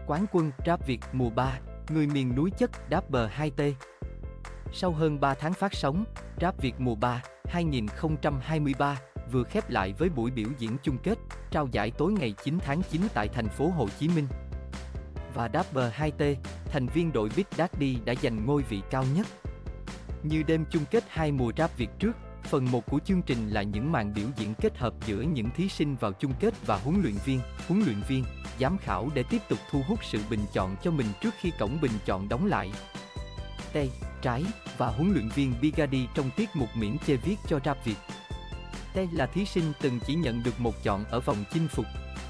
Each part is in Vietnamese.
Quán quân Rap Việt mùa 3, người miền núi chất Dapper 2T. Sau hơn 3 tháng phát sóng, Rap Việt mùa 3, 2023 vừa khép lại với buổi biểu diễn chung kết, trao giải tối ngày 9 tháng 9 tại thành phố Hồ Chí Minh. Và Dapper 2T, thành viên đội Big Daddy đã giành ngôi vị cao nhất. Như đêm chung kết 2 mùa Rap Việt trước, phần 1 của chương trình là những màn biểu diễn kết hợp giữa những thí sinh vào chung kết và huấn luyện viên, giám khảo để tiếp tục thu hút sự bình chọn cho mình trước khi cổng bình chọn đóng lại. Tay, trái và huấn luyện viên Bigadi trong tiết mục miễn chê viết cho Rap Việt. Tay là thí sinh từng chỉ nhận được một chọn ở vòng chinh phục.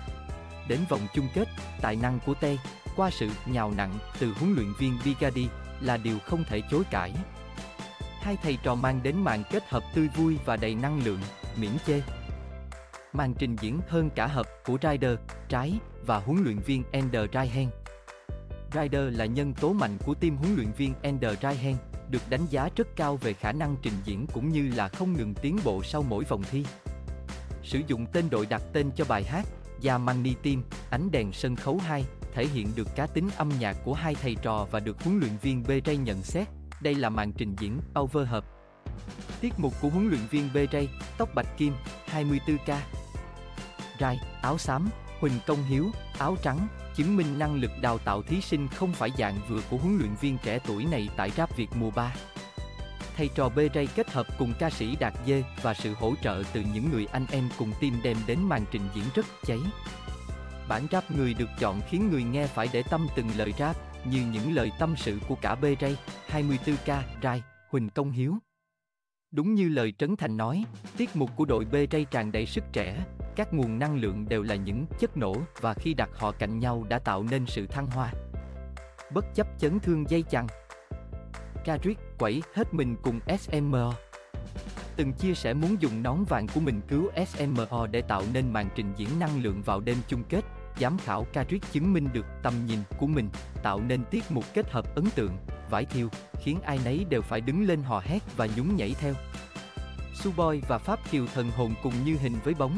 Đến vòng chung kết, tài năng của Tay, qua sự nhào nặng từ huấn luyện viên Bigadi, là điều không thể chối cãi. Hai thầy trò mang đến màn kết hợp tươi vui và đầy năng lượng, miễn chê. Màn trình diễn hơn cả hợp của Rider, trái, và huấn luyện viên Ender Raihen. Rider là nhân tố mạnh của team huấn luyện viên Ender Raihen, được đánh giá rất cao về khả năng trình diễn cũng như là không ngừng tiến bộ sau mỗi vòng thi. Sử dụng tên đội đặt tên cho bài hát, Yeah Money Team, ánh đèn sân khấu 2, thể hiện được cá tính âm nhạc của hai thầy trò và được huấn luyện viên BJ nhận xét. Đây là màn trình diễn over hợp. Tiết mục của huấn luyện viên BJ, tóc bạch kim, 24K. Rai, áo xám, Huỳnh Công Hiếu, áo trắng, chứng minh năng lực đào tạo thí sinh không phải dạng vừa của huấn luyện viên trẻ tuổi này tại Rap Việt mùa 3. Thầy trò BJ kết hợp cùng ca sĩ Đạt Dê và sự hỗ trợ từ những người anh em cùng team đem đến màn trình diễn rất cháy. Bản rap người được chọn khiến người nghe phải để tâm từng lời rap, như những lời tâm sự của cả BJ, 24K, Rai, Huỳnh Công Hiếu. Đúng như lời Trấn Thành nói, tiết mục của đội BJ tràn đầy sức trẻ, các nguồn năng lượng đều là những chất nổ và khi đặt họ cạnh nhau đã tạo nên sự thăng hoa. Bất chấp chấn thương dây chằng, Kadrick quẩy hết mình cùng SMO. Từng chia sẻ muốn dùng nón vàng của mình cứu SMO để tạo nên màn trình diễn năng lượng vào đêm chung kết. Giám khảo Kadrick chứng minh được tầm nhìn của mình, tạo nên tiết mục kết hợp ấn tượng, vải thiều, khiến ai nấy đều phải đứng lên hò hét và nhún nhảy theo. Suboy và Pháp Kiều thần hồn cùng như hình với bóng.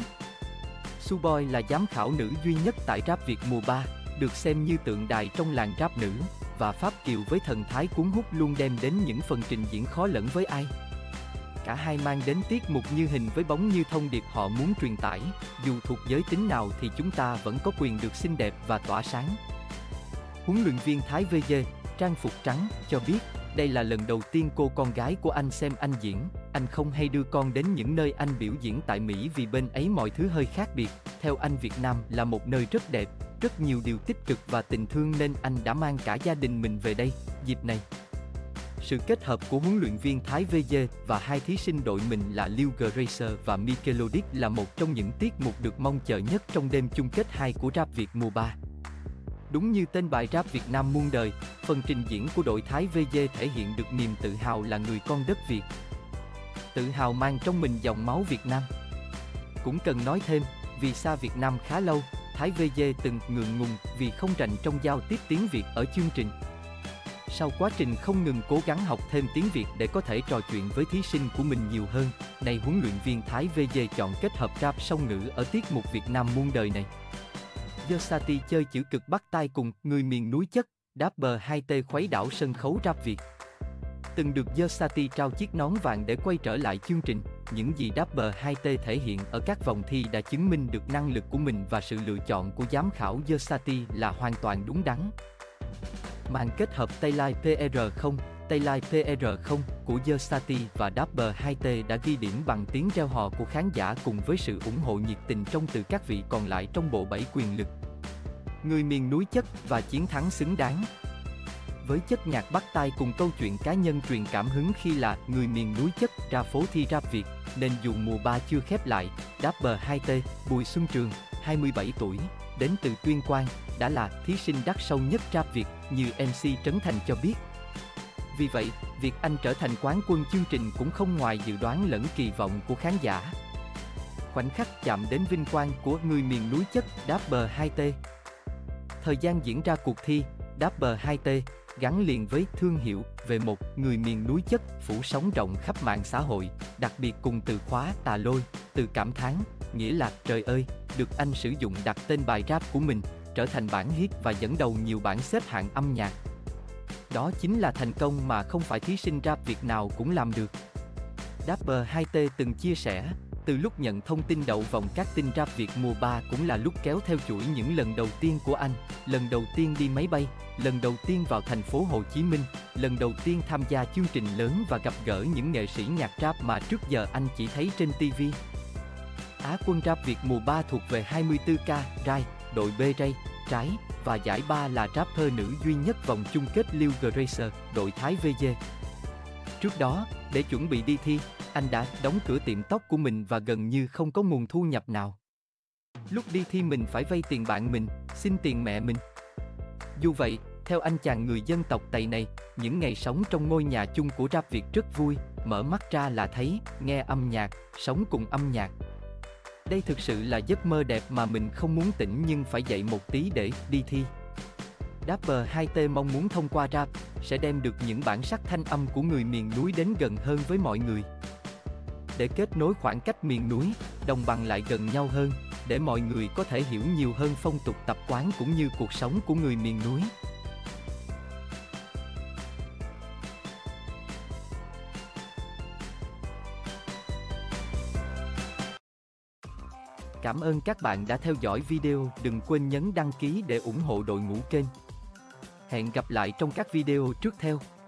Suboy là giám khảo nữ duy nhất tại Rap Việt mùa 3, được xem như tượng đài trong làng rap nữ, và Pháp Kiều với thần thái cuốn hút luôn đem đến những phần trình diễn khó lẫn với ai. Cả hai mang đến tiết mục như hình với bóng như thông điệp họ muốn truyền tải, dù thuộc giới tính nào thì chúng ta vẫn có quyền được xinh đẹp và tỏa sáng. Huấn luyện viên Thái VG, trang phục trắng, cho biết, đây là lần đầu tiên cô con gái của anh xem anh diễn, anh không hay đưa con đến những nơi anh biểu diễn tại Mỹ vì bên ấy mọi thứ hơi khác biệt, theo anh Việt Nam là một nơi rất đẹp, rất nhiều điều tích cực và tình thương nên anh đã mang cả gia đình mình về đây, dịp này. Sự kết hợp của huấn luyện viên Thái VG và hai thí sinh đội mình là Lil Gracer và Michelodic là một trong những tiết mục được mong chờ nhất trong đêm chung kết 2 của Rap Việt mùa 3. Đúng như tên bài Rap Việt Nam muôn đời, phần trình diễn của đội Thái VG thể hiện được niềm tự hào là người con đất Việt. Tự hào mang trong mình dòng máu Việt Nam. Cũng cần nói thêm, vì xa Việt Nam khá lâu, Thái VG từng ngượng ngùng vì không rành trong giao tiếp tiếng Việt ở chương trình. Sau quá trình không ngừng cố gắng học thêm tiếng Việt để có thể trò chuyện với thí sinh của mình nhiều hơn, nay huấn luyện viên Thái VG chọn kết hợp rap song ngữ ở tiết mục Việt Nam muôn đời này. Versati chơi chữ cực bắt tai cùng người miền núi chất, Dapper 2T khuấy đảo sân khấu rap Việt. Từng được Versati trao chiếc nón vàng để quay trở lại chương trình, những gì Dapper 2T thể hiện ở các vòng thi đã chứng minh được năng lực của mình và sự lựa chọn của giám khảo Versati là hoàn toàn đúng đắn. Màn kết hợp Taylai PR0 của Versati và Dapper 2T đã ghi điểm bằng tiếng reo hò của khán giả cùng với sự ủng hộ nhiệt tình trong từ các vị còn lại trong bộ bảy quyền lực. Người miền núi chất và chiến thắng xứng đáng. Với chất nhạc bắt tai cùng câu chuyện cá nhân truyền cảm hứng khi là người miền núi chất ra phố thi Rap Việt, nên dù mùa 3 chưa khép lại, Dapper 2T, Bùi Xuân Trường, 27 tuổi, đến từ Tuyên Quang, đã là thí sinh đắt sâu nhất Rap Việt, như MC Trấn Thành cho biết. Vì vậy, việc anh trở thành quán quân chương trình cũng không ngoài dự đoán lẫn kỳ vọng của khán giả. Khoảnh khắc chạm đến vinh quang của người miền núi chất Dapper 2T. Thời gian diễn ra cuộc thi, Dapper 2T gắn liền với thương hiệu về một người miền núi chất phủ sóng rộng khắp mạng xã hội, đặc biệt cùng từ khóa tà lôi, từ cảm thán, nghĩa là trời ơi, được anh sử dụng đặt tên bài rap của mình, trở thành bản hit và dẫn đầu nhiều bảng xếp hạng âm nhạc. Đó chính là thành công mà không phải thí sinh rap Việt nào cũng làm được. Dapper 2T từng chia sẻ, từ lúc nhận thông tin đậu vòng các tin rap Việt mùa 3 cũng là lúc kéo theo chuỗi những lần đầu tiên của anh, lần đầu tiên đi máy bay, lần đầu tiên vào thành phố Hồ Chí Minh, lần đầu tiên tham gia chương trình lớn và gặp gỡ những nghệ sĩ nhạc rap mà trước giờ anh chỉ thấy trên TV. Á quân rap Việt mùa 3 thuộc về 24K, Rai, đội B Ray, Trái, và giải 3 là rapper nữ duy nhất vòng chung kết Lil Gracer, đội Thái VG. Trước đó, để chuẩn bị đi thi, anh đã đóng cửa tiệm tóc của mình và gần như không có nguồn thu nhập nào. Lúc đi thi mình phải vay tiền bạn mình, xin tiền mẹ mình. Dù vậy, theo anh chàng người dân tộc Tày này, những ngày sống trong ngôi nhà chung của rap Việt rất vui, mở mắt ra là thấy, nghe âm nhạc, sống cùng âm nhạc. Đây thực sự là giấc mơ đẹp mà mình không muốn tỉnh nhưng phải dậy một tí để đi thi. Dapper 2T mong muốn thông qua rap, sẽ đem được những bản sắc thanh âm của người miền núi đến gần hơn với mọi người. Để kết nối khoảng cách miền núi, đồng bằng lại gần nhau hơn, để mọi người có thể hiểu nhiều hơn phong tục tập quán cũng như cuộc sống của người miền núi. Cảm ơn các bạn đã theo dõi video, đừng quên nhấn đăng ký để ủng hộ đội ngũ kênh. Hẹn gặp lại trong các video tiếp theo.